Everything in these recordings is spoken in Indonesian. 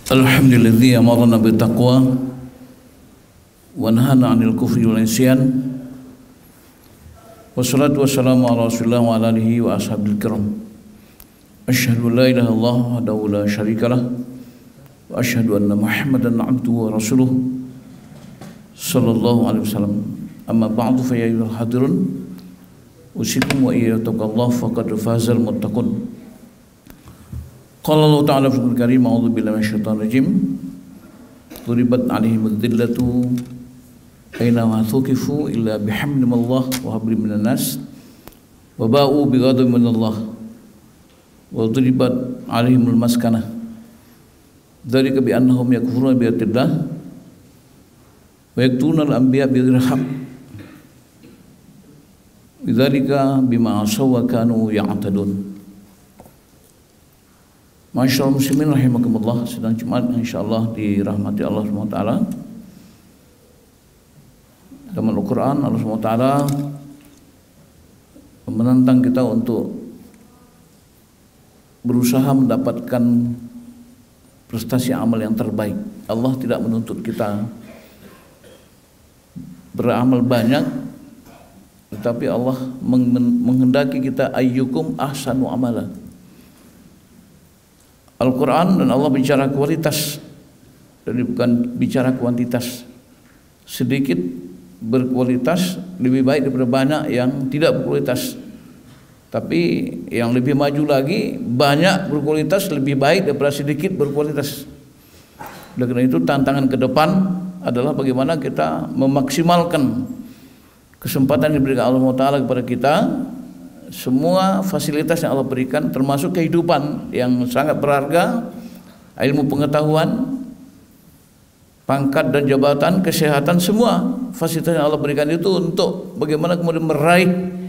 Alhamdulilladzi amarna bittaqwa wa nahana 'anil kufri wal isyan. Wassalatu wassalamu ala Rasulillah wa ala alihi wa ashabil kiram. Asyhadu an la ilaha illallah wahdahu la syarikalah wa asyhadu anna Muhammadan 'abduhu wa rasuluh sallallahu alaihi wasallam. Amma ba'du fa ya ayyuhal hadirun usikum wa iyyakum faqad fazal muttaqun. Qala Allah Ta'ala fil Karim, a'udzu billahi minasyaitonir rajim. Duribat 'alaihimudz dhillatu aina ma thuqifu illa bihamdillah wa hablim minan nas wa ba'u bighadabin minallah wa duribat 'alaihimul maskanah. Dzalika bi annahum yakfuruna bi ayatillah wa yaqtuluna al-anbiya bighairi haqq. Bidzalika bima asaw wa kanu ya'tadun. Masyaallah muslimin rahimakumullah, sedang Jumat insyaallah dirahmati Allah SWT. Dalam Al-Quran Allah SWT menantang kita untuk berusaha mendapatkan prestasi amal yang terbaik. Allah tidak menuntut kita beramal banyak, tetapi Allah menghendaki kita ayyukum ahsanu amala. Al-Quran dan Allah bicara kualitas, jadi bukan bicara kuantitas. Sedikit berkualitas lebih baik daripada banyak yang tidak berkualitas. Tapi yang lebih maju lagi, banyak berkualitas lebih baik daripada sedikit berkualitas. Oleh karena itu tantangan ke depan adalah bagaimana kita memaksimalkan kesempatan yang diberikan Allah Ta'ala kepada kita. Semua fasilitas yang Allah berikan, termasuk kehidupan yang sangat berharga, ilmu pengetahuan, pangkat dan jabatan, kesehatan, semua fasilitas yang Allah berikan itu untuk bagaimana kemudian meraih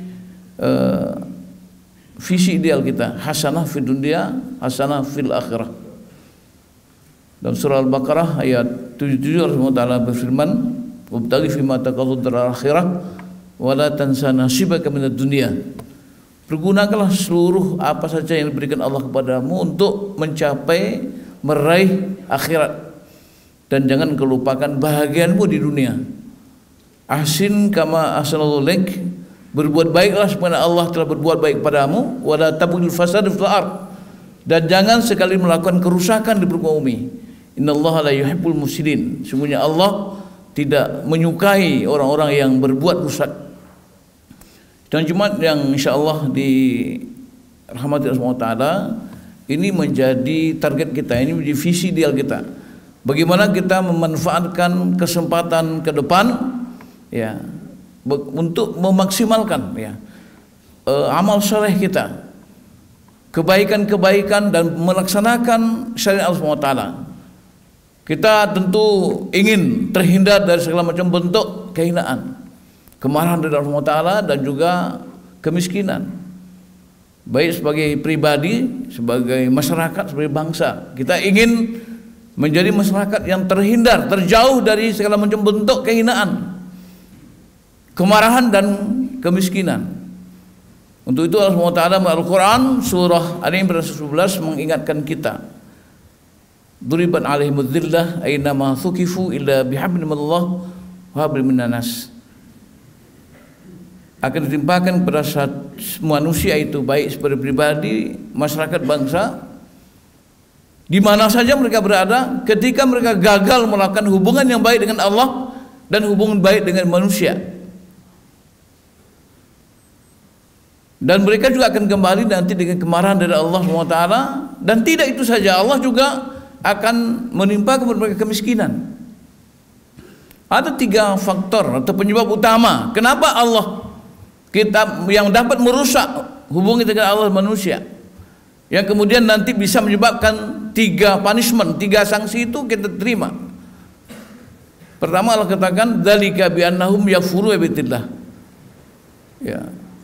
visi ideal kita, hasanah fid dunya, hasanah fil akhirah. Dalam surah Al-Baqarah ayat 77 Allah Ta'ala berfirman, "Wabtaghi fima taqaddud daral akhirah wa la tansa nasibaka minad dunya." Pergunakanlah seluruh apa saja yang diberikan Allah kepadamu untuk mencapai, meraih akhirat, dan jangan kelupakan bahagianmu di dunia. Ahsin kama ahsanallahu ilaik, berbuat baiklah sebagaimana Allah telah berbuat baik padamu. Wala tabghil fasad fil ard, dan jangan sekali melakukan kerusakan di muka bumi. Innallaha la yuhibbul mufsidin, sungguhnya Allah tidak menyukai orang-orang yang berbuat rusak. Dan Jumat yang insyaallah dirahmati Allah SWT, ini menjadi target kita, ini menjadi visi ideal kita. Bagaimana kita memanfaatkan kesempatan ke depan, ya, untuk memaksimalkan, ya, amal saleh kita, kebaikan-kebaikan, dan melaksanakan syariat Allah SWT. Kita tentu ingin terhindar dari segala macam bentuk kehinaan, kemarahan dari Allah Ta'ala, dan juga kemiskinan. Baik sebagai pribadi, sebagai masyarakat, sebagai bangsa, kita ingin menjadi masyarakat yang terhindar, terjauh dari segala macam bentuk kehinaan, kemarahan, dan kemiskinan. Untuk itu Allah Ta'ala melalui Al-Quran surah Al-Imran 11 mengingatkan kita, duribat 'alaihimudz dhillah aina ma thuqifu illa bihamdillah wa hablim minan nas. Akan ditimpakan kepada manusia itu, baik sebagai pribadi, masyarakat, bangsa, di mana saja mereka berada, ketika mereka gagal melakukan hubungan yang baik dengan Allah dan hubungan baik dengan manusia. Dan mereka juga akan kembali nanti dengan kemarahan dari Allah SWT. Dan tidak itu saja, Allah juga akan menimpa kepada mereka kemiskinan. Ada 3 faktor atau penyebab utama kenapa Allah kita yang dapat merusak hubungan dengan Allah manusia, yang kemudian nanti bisa menyebabkan 3 punishment, 3 sanksi itu kita terima. Pertama Allah katakan, dzalika bi annahum yakfuru billahi. Ya.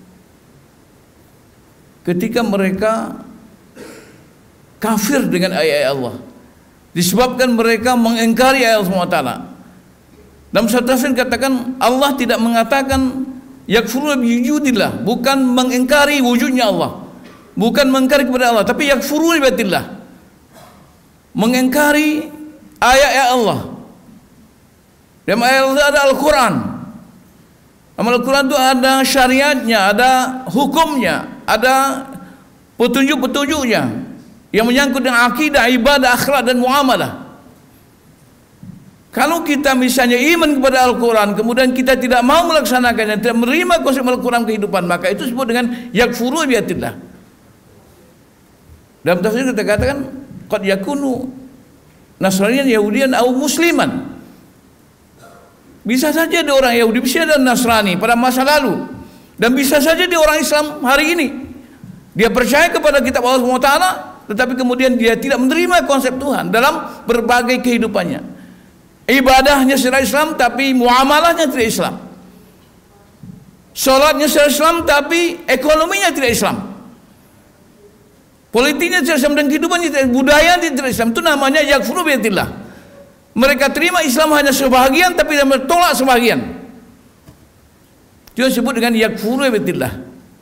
Ketika mereka kafir dengan ayat-ayat Allah, disebabkan mereka mengingkari ayat Allah SWT. Dalam satu tafsir katakan Allah tidak mengatakan yakfuru biwujudillah, bukan mengingkari wujudnya Allah, bukan mengingkari kepada Allah, tapi yakfuru biwujudillah. mengingkari ayat-ayat Allah. Dalam ayat Allah ada Al-Quran. Al-Quran itu ada syariatnya, ada hukumnya, ada petunjuk-petunjuknya yang menyangkut dengan akidah, ibadah, akhlak dan muamalah. Kalau kita misalnya iman kepada Al-Quran, kemudian kita tidak mau melaksanakannya, tidak menerima konsep Al-Quran kehidupan, maka itu disebut dengan yakfuru biatillah. Dalam tafsir kita katakan qad yakunu Nasraniyan, Yahudiyan, atau Musliman. Bisa saja dia orang Yahudi, bisa ada Nasrani pada masa lalu, dan bisa saja dia orang Islam hari ini. Dia percaya kepada kitab Allah SWT, tetapi kemudian dia tidak menerima konsep Tuhan dalam berbagai kehidupannya. Ibadahnya secara Islam, tapi muamalahnya tidak Islam. Salatnya secara Islam, tapi ekonominya tidak Islam. Politiknya tidak Islam dan kehidupannya tidak, budayanya tidak Islam. Itu namanya yakfuru biatillah. Mereka terima Islam hanya sebahagian, tapi mereka tolak sebahagian. Itu disebut dengan yakfuru biatillah.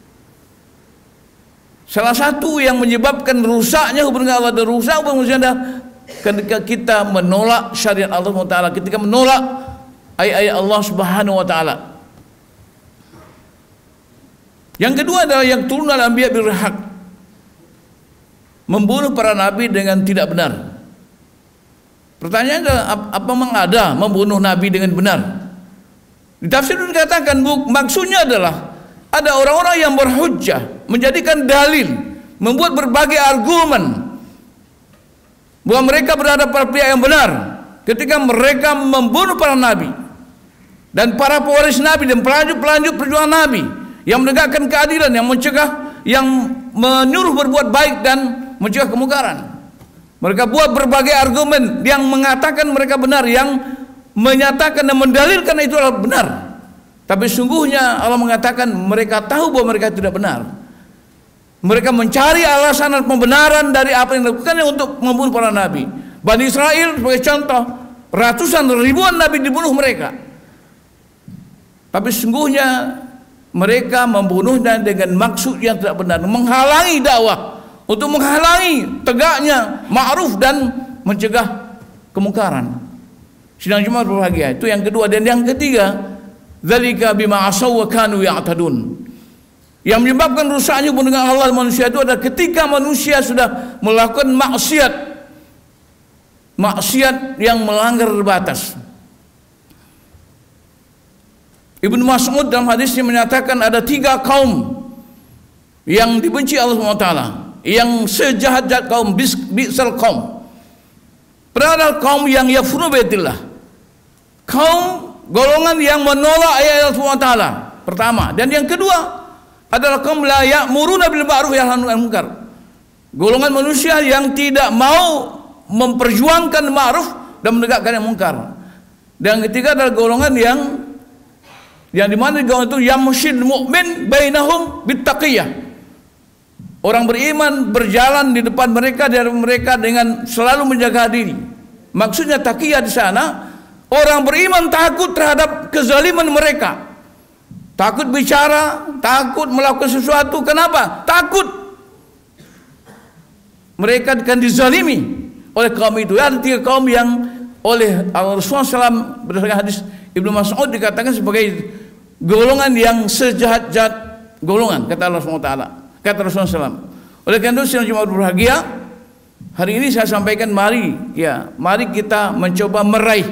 Salah satu yang menyebabkan rusaknya hubungan Allah dan rusak hubungan manusia adalah ketika kita menolak syariat Allah SWT, ketika menolak ayat-ayat Allah Subhanahu wa taala. Yang kedua adalah yang turun al anbiya bil haq, membunuh para nabi dengan tidak benar. Pertanyaannya adalah apa memang ada membunuh nabi dengan benar? Di tafsir itu dikatakan maksudnya adalah ada orang-orang yang berhujjah, menjadikan dalil, membuat berbagai argumen bahwa mereka berada pada pihak yang benar ketika mereka membunuh para nabi dan para pewaris nabi dan pelanjut perjuangan nabi yang menegakkan keadilan, yang mencegah, yang menyuruh berbuat baik dan mencegah kemungkaran. Mereka buat berbagai argumen yang mengatakan mereka benar, yang menyatakan dan mendalilkan itu adalah benar. Tapi sungguhnya Allah mengatakan mereka tahu bahwa mereka tidak benar. Mereka mencari alasan dan pembenaran dari apa yang dilakukannya untuk membunuh para nabi. Bani Israel sebagai contoh, ratusan ribuan nabi dibunuh mereka. Tapi sungguhnya mereka membunuhnya dengan maksud yang tidak benar, menghalangi dakwah, untuk menghalangi tegaknya ma'ruf dan mencegah kemungkaran. Sidang Jumat berbahagia. Itu yang kedua. Dan yang ketiga, dzalika bima asaw wa kanu ya'tadun. Yang menyebabkan rusaknya hubungan dengan Allah dan manusia itu adalah ketika manusia sudah melakukan maksiat yang melanggar batas. Ibnu Mas'ud dalam hadisnya menyatakan ada 3 kaum yang dibenci Allah SWT, yang sejahat-jahat kaum, bi'sal kaum. Pertama kaum yang yakfuru biatillah, kaum golongan yang menolak ayat Allah SWT pertama. Dan yang kedua adalah kaum la ya'muruna bil ma'ruf wa yanhauna 'anil munkar, golongan manusia yang tidak mau memperjuangkan ma'ruf dan menegakkan yang munkar. Dan yang ketiga adalah golongan yang dimana golongan itu yamshil mu'min bainahum bittaqiyah, orang beriman berjalan di depan mereka dengan selalu menjaga diri. Maksudnya taqiyah di sana, orang beriman takut terhadap kezaliman mereka, takut bicara, takut melakukan sesuatu. Kenapa? Takut mereka akan dizalimi oleh kaum itu. Ada 3 kaum yang oleh Rasulullah SAW berdasarkan hadis Ibnu Mas'ud dikatakan sebagai golongan yang sejahat-jahat golongan, kata Allah SWT. Kata Rasulullah SAW. Oleh karena itu, sidang Jumat berbahagia, hari ini saya sampaikan mari kita mencoba meraih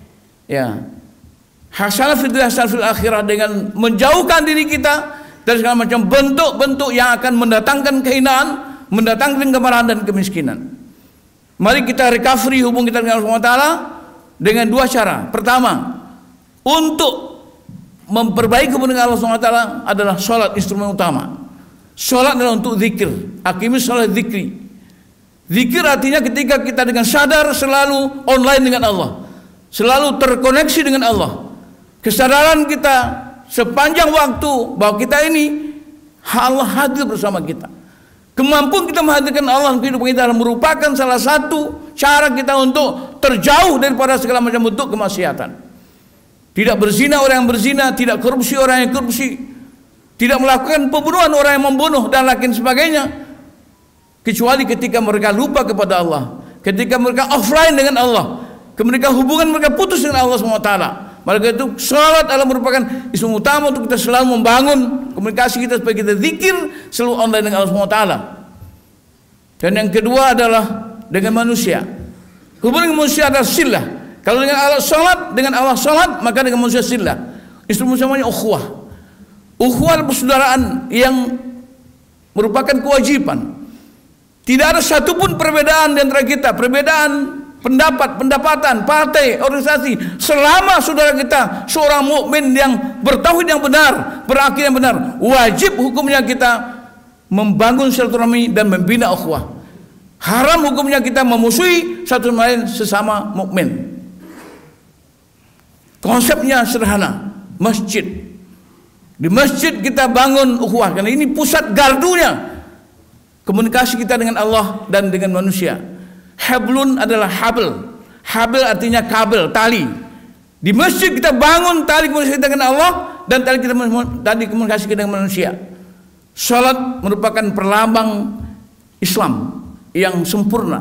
hasanah fid dunya hasanah fil akhirah dengan menjauhkan diri kita dari segala macam bentuk-bentuk yang akan mendatangkan kehinaan, mendatangkan kemarahan dan kemiskinan. Mari kita recovery hubungan kita dengan Allah SWT dengan 2 cara. Pertama, untuk memperbaiki hubungan dengan Allah SWT adalah sholat instrumen utama. Sholat adalah untuk zikir. Aqimis sholat zikri. Zikir artinya ketika kita dengan sadar selalu online dengan Allah, selalu terkoneksi dengan Allah. Kesadaran kita sepanjang waktu bahwa kita ini Allah hadir bersama kita. Kemampuan kita menghadirkan Allah dalam kehidupan kita merupakan salah satu cara kita untuk terjauh daripada segala macam bentuk kemaksiatan. Tidak berzina orang yang berzina, tidak korupsi orang yang korupsi, tidak melakukan pembunuhan orang yang membunuh dan lain sebagainya, kecuali ketika mereka lupa kepada Allah. ketika mereka offline dengan Allah, ketika hubungan mereka putus dengan Allah SWT, maka itu salat adalah merupakan isu utama untuk kita selalu membangun komunikasi kita supaya kita zikir selalu online dengan Allah SWT. Dan yang kedua adalah dengan manusia. Hubungan dengan manusia adalah silah. Kalau dengan Allah salat, maka dengan manusia silah. Istilah namanya ukhuwah. Ukhuwah adalah persaudaraan yang merupakan kewajiban. Tidak ada satupun perbedaan di antara kita, perbedaan pendapat, pendapatan, partai, organisasi. Selama saudara kita seorang mukmin yang bertauhid yang benar, berakidah yang benar, wajib hukumnya kita membangun silaturahmi dan membina ukhuwah. Haram hukumnya kita memusuhi satu sama lain sesama mukmin. Konsepnya sederhana, masjid. Di masjid kita bangun ukhuwah karena ini pusat gardunya komunikasi kita dengan Allah dan dengan manusia. Hablun adalah habl. Habl artinya kabel, tali. Di masjid kita bangun tali komunikasi kita dengan Allah dan tali komunikasi kita dengan manusia. Salat merupakan perlambang Islam yang sempurna.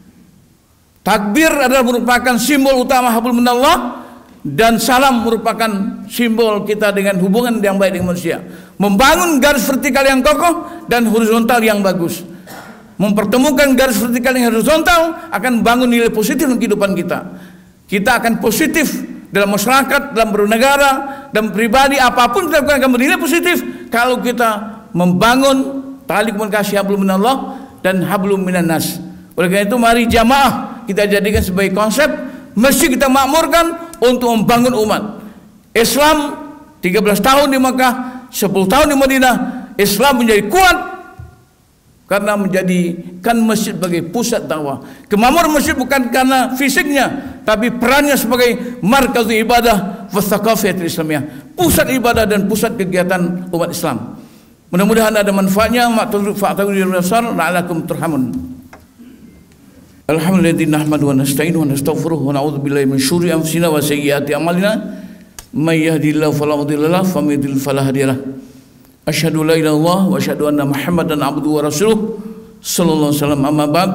Takbir adalah merupakan simbol utama hablum minallah, dan salam merupakan simbol kita dengan hubungan yang baik dengan manusia. Membangun garis vertikal yang kokoh dan horizontal yang bagus. Mempertemukan garis vertikal yang horizontal akan bangun nilai positif dalam kehidupan kita. Kita akan positif dalam masyarakat, dalam bernegara, dalam pribadi, apapun kita lakukan akan bernilai positif kalau kita membangun tali komunikasi hablum minallah dan hablum minan nas. Oleh karena itu mari jamaah kita jadikan sebagai konsep masjid kita makmurkan untuk membangun umat Islam. 13 tahun di Makkah, 10 tahun di Madinah, Islam menjadi kuat karena menjadikan masjid sebagai pusat dakwah. Kemakmuran masjid bukan karena fisiknya, tapi perannya sebagai markaz ibadah wa thaqafiyatul islamiyah, pusat ibadah dan pusat kegiatan umat Islam. Mudah-mudahan ada manfaatnya. La'alakum turhamun. Alhamdulillah nahmadu wa nasta'inu wa nastaghfiruh wa na'udzu billahi min syururi anfusina wa sayyiati a'malina. May yahdihillahu fala mudilla lahu wa may yudlil fala hadiya lahu. Asyhadu la ilaha illallah wa asyhadu anna Muhammadan abduhu wa rasuluh sallallahu alaihi wasallam. Amma ba'd.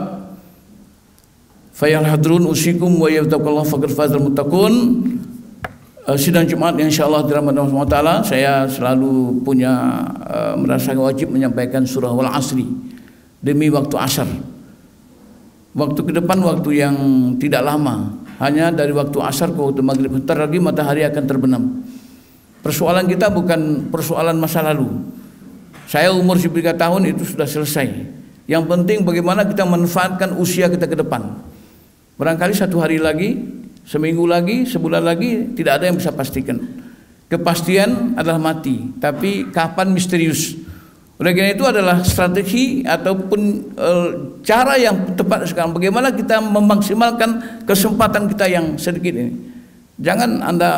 Fa ya hadrun usikum wa yattaqullah faqad fazal muttaqun. Sidang Jumat yang insyaallah dirahmati Allah SWT, saya selalu punya merasa wajib menyampaikan surah Wal Asri demi waktu asar. Waktu ke depan waktu yang tidak lama, hanya dari waktu asar ke waktu maghrib, bentar lagi matahari akan terbenam. Persoalan kita bukan persoalan masa lalu. Saya umur 3 tahun itu sudah selesai. Yang penting bagaimana kita manfaatkan usia kita ke depan. Barangkali 1 hari lagi, seminggu lagi, sebulan lagi, tidak ada yang bisa pastikan. Kepastian adalah mati, tapi kapan misterius. Oleh karena itu adalah strategi ataupun cara yang tepat sekarang. Bagaimana kita memaksimalkan kesempatan kita yang sedikit ini. Jangan Anda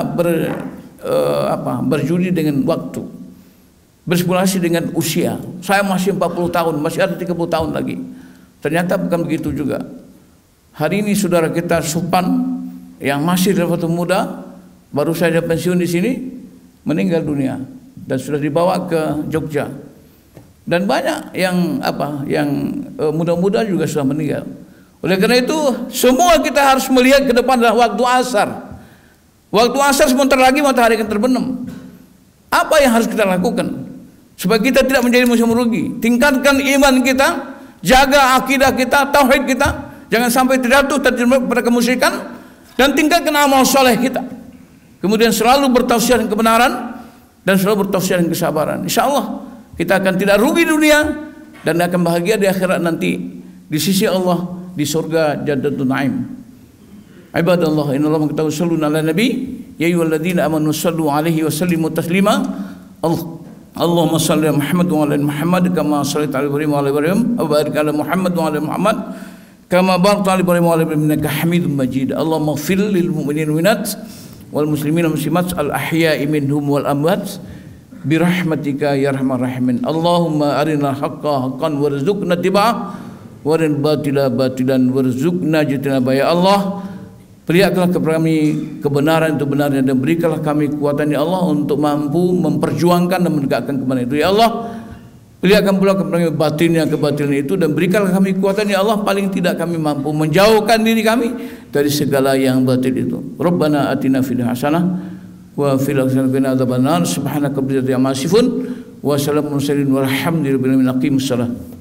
berjudi dengan waktu, berspekulasi dengan usia. Saya masih 40 tahun, masih ada 30 tahun lagi. Ternyata bukan begitu juga. Hari ini saudara kita Supan yang masih relatif muda, baru saja pensiun di sini, meninggal dunia dan sudah dibawa ke Jogja. Dan banyak yang muda-muda juga sudah meninggal. Oleh karena itu semua kita harus melihat ke depan adalah waktu asar. Waktu asar sebentar lagi matahari akan terbenam. Apa yang harus kita lakukan supaya kita tidak menjadi musuh merugi? Tingkatkan iman kita, jaga akidah kita, tauhid kita, jangan sampai terjatuh pada kemusyrikan, dan tingkatkan amal soleh kita. Kemudian selalu bertausiah dengan kebenaran dan selalu bertausiah dengan kesabaran. Insyaallah kita akan tidak rugi dunia dan akan bahagia di akhirat nanti di sisi Allah di surga Jannatul Naim. Ibadallah, innallaha wa malaikatahu yusholluna 'alan nabi ya ayyuhalladzina amanu shallu 'alaihi wa sallimu taslima. Allahumma shalli ala Muhammad wa ala Muhammad kama shallaita ala Ibrahim wa ala Ibrahim wa barik ala Muhammad wa ala Muhammad kama barakta ala Ibrahim wa ala Ibrahim innaka Hamidum Majid. Allahumma ighfir lil mu'minina wal mu'minat wal muslimina wal muslimat al ahya'i minhum wal amwat birahmatika ya arhamar rahimin. Allahumma arinal haqqa haqqan warzuqna ittiba'ah warinal batila batilan warzuqna ijtinabah. Ya Allah, perlihatkanlah kepada kami kebenaran itu benarnya dan berikanlah kami kekuatan ya Allah untuk mampu memperjuangkan dan menegakkan kebenaran itu. Ya Allah, Lihatkan pula kepada batinnya kebatilan itu, dan berikanlah kami kekuatan ya Allah, paling tidak kami mampu menjauhkan diri kami dari segala yang batil itu. Rabbana atina fid hasanah wa fil akhirati qina adzabannar. Subhanaka rabbil izzati amma yasifun wa salamun alal mursalin walhamdulillahi rabbil alamin.